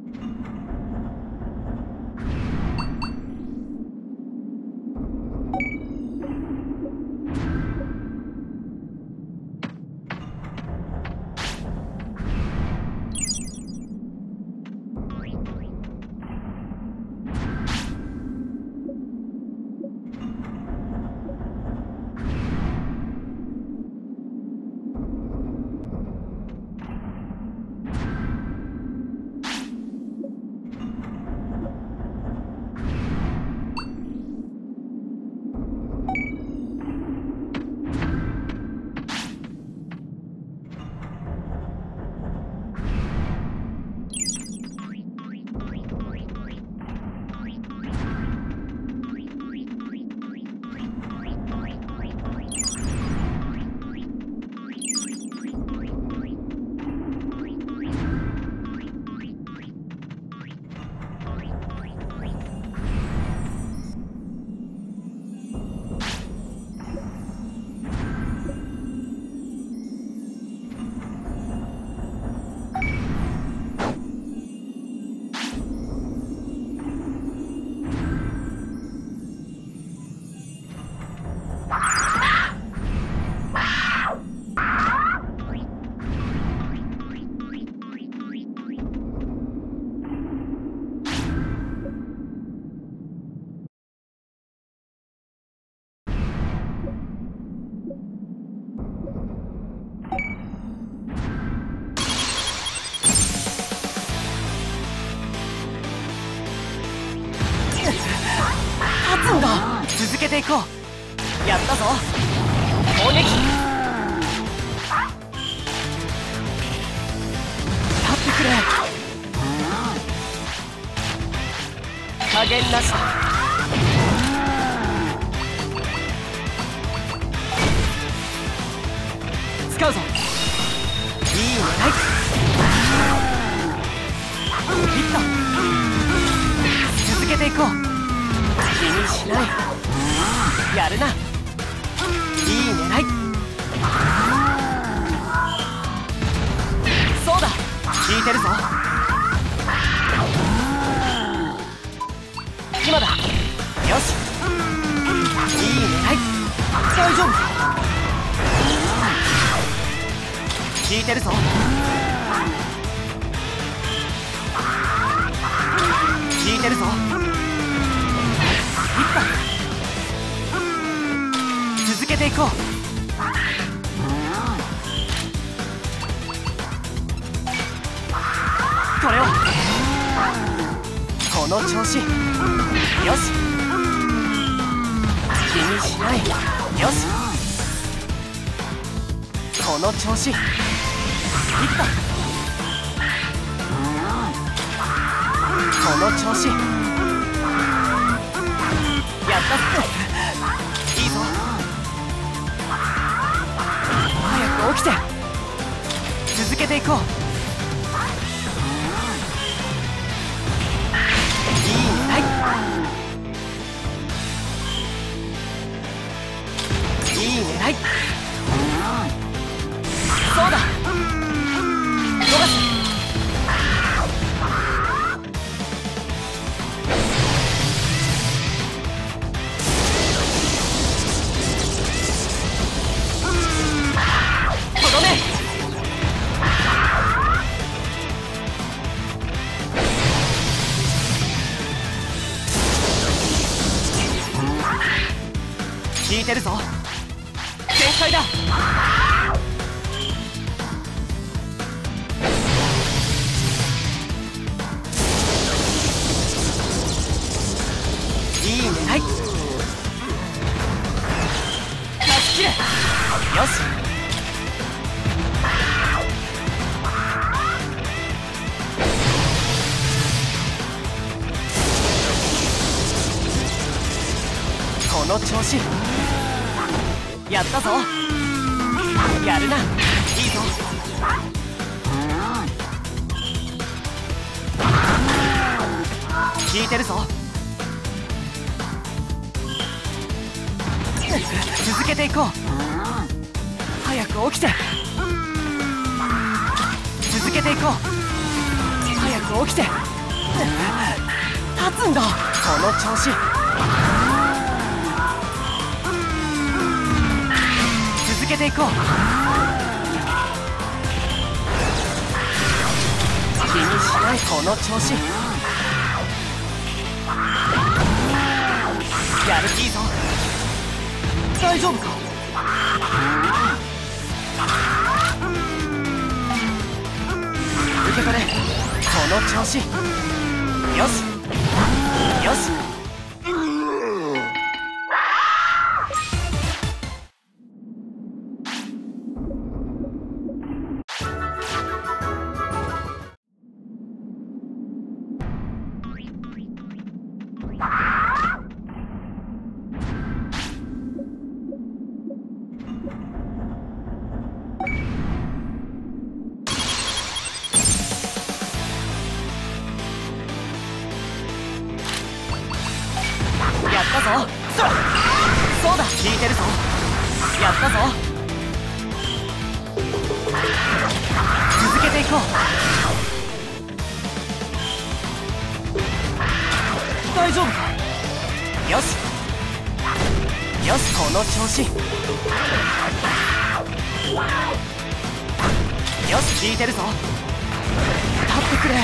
続けていこう。やったぞ。攻撃。立ってくれ。加減なしだ。使うぞ。いい狙い。ヒット。続けていこう。気にしない。やるな。いい狙い。そうだ、効いてるぞ。今だ。よし、いい狙い。大丈夫。効いてるぞ。効いてるぞ。続けていこう。これを。この調子。よし、気にしない。よし、この調子。いった。この調子。やったっす。いいぞ。早く起きて。続けていこう。いい狙い。いい狙い。そうだ。逃す。効いてるぞ。全開だ。いい狙い。出し切れ。よし、この調子。やったぞ。やるな。いいぞ。効いてるぞ。続けていこう。早く起きて。続けていこう。早く起きて。 立つんだ。この調子。続けていこう。気にしない。この調子。やる気いいぞ。大丈夫か。受け取れ。この調子。よしよし。やったぞ。そうだ、聞いてるぞ。やったぞ。続けていこう。大丈夫か。よしよし、この調子。よし、聞いてるぞ。立ってくれ。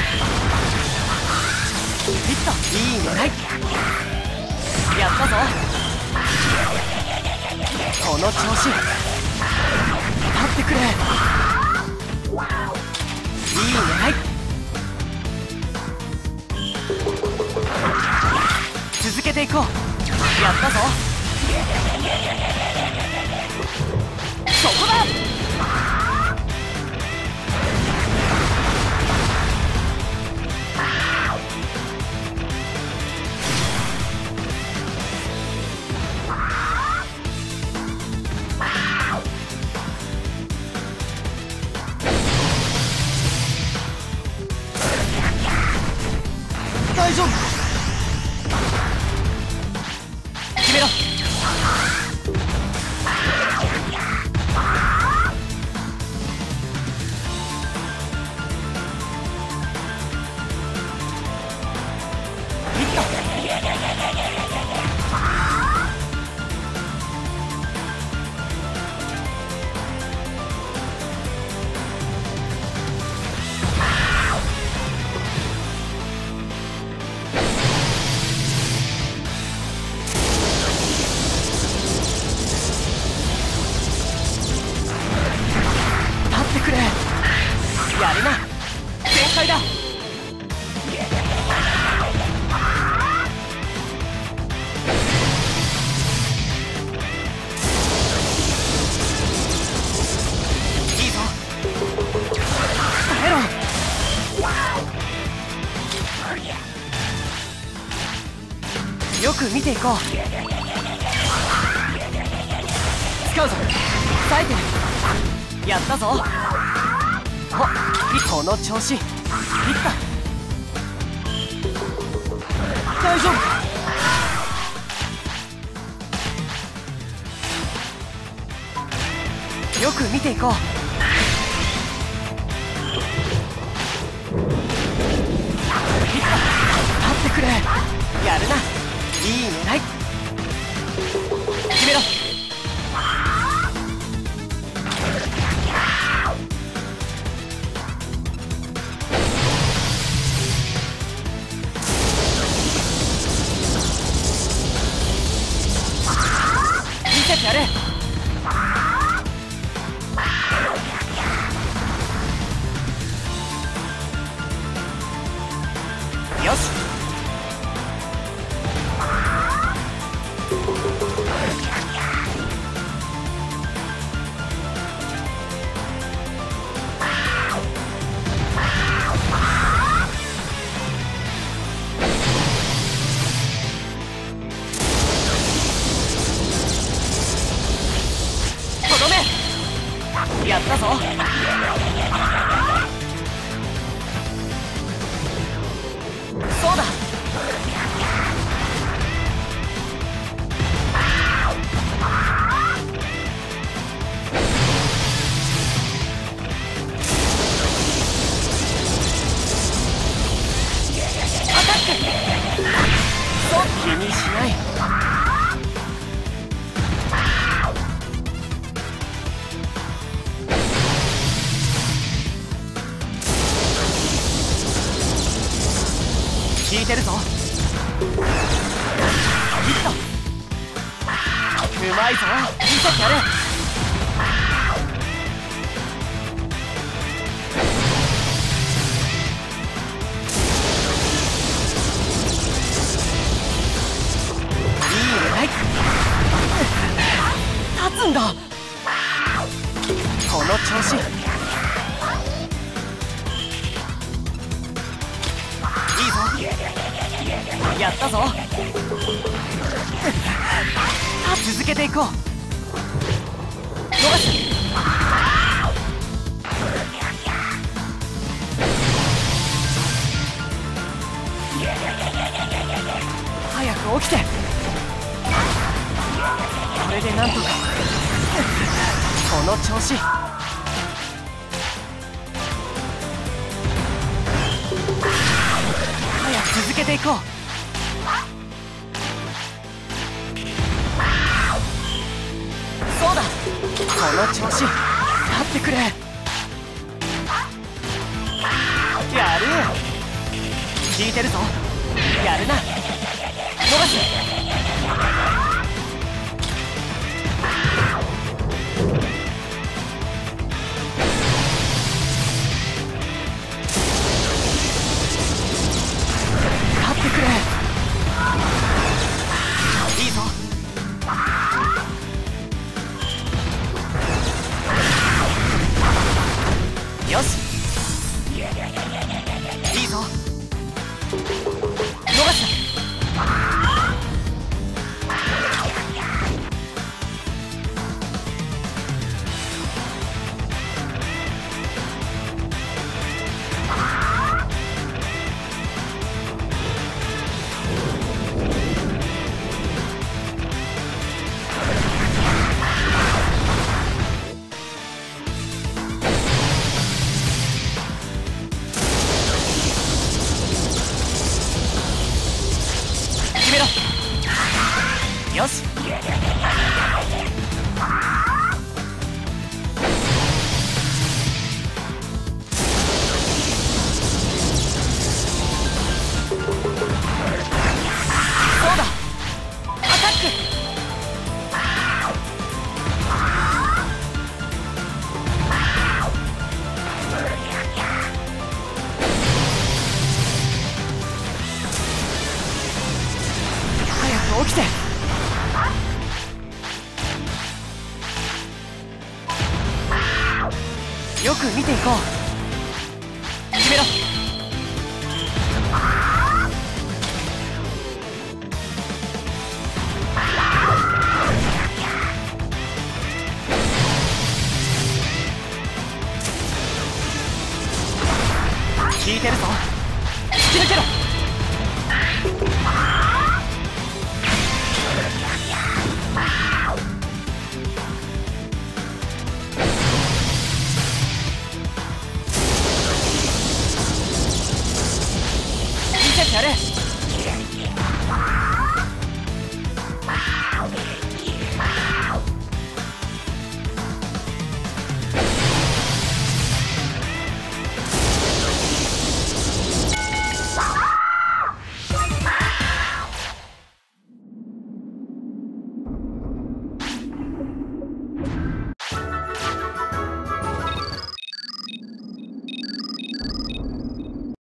ヒット。いい狙い。やったぞ。この調子。立ってくれ。いい狙い。続けていこう。やったぞ。そこだ。大丈夫。決めろ。ヒット。やるな。全開だ。いいぞ。耐えろ。よく見ていこう。使うぞ。冴えてる。やったぞ。この調子。いった。大丈夫か。よく見ていこう。いった。立ってくれ。やるな。いい狙い。決めろ。やれ。よし。やったぞ。そうだ。 聞いてるぞ。ヒット。うまいぞ、見せてやる。いい狙い。立つんだ。この調子。いいぞ、やったぞ。続けていこう。逃す。早く起きて。これでなんとか。この調子。早く続けていこう。そうだ、この調子。立ってくれ。やる。聞いてるぞ。やるな。逃す。立ってくれ。いいぞ。よし。いいぞ。逃す。決めろ。よし。そうだ、アタック。起きて。よく見ていこう。決めろ。聞いてるぞ。突き抜けろ。見せてやれ。